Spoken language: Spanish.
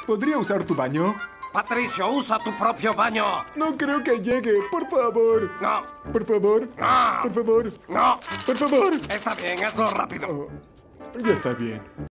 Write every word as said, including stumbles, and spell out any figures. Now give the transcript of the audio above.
¿podría usar tu baño? Patricio, usa tu propio baño. No creo que llegue. Por favor. No. Por favor. No. Por favor. No. Por favor. Está bien, hazlo rápido. Oh, ya está bien.